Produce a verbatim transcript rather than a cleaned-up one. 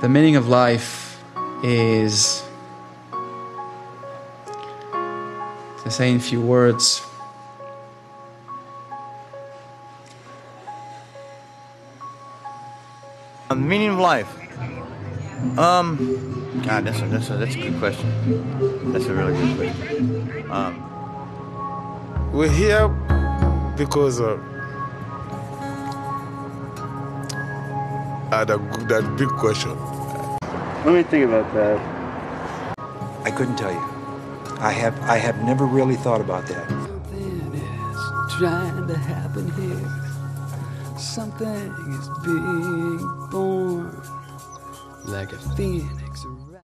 The meaning of life is, to say in few words, The meaning of life. Um, God, that's a, that's a, that's a good question. That's a really good question. Um, We're here because uh, uh, that, that big question. Let me think about that. I couldn't tell you. I have I have never really thought about that. Something is trying to happen here. Something is being born like a phoenix